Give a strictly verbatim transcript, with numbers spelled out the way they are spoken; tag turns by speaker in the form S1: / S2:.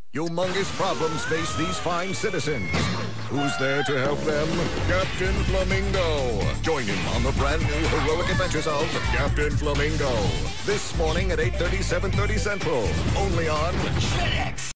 S1: Humongous problems face these fine citizens. Who's there to help them? Captain Flamingo. Join him on the brand new heroic adventures of Captain Flamingo. This morning at eight thirty, seven thirty Central. Only on Jetix.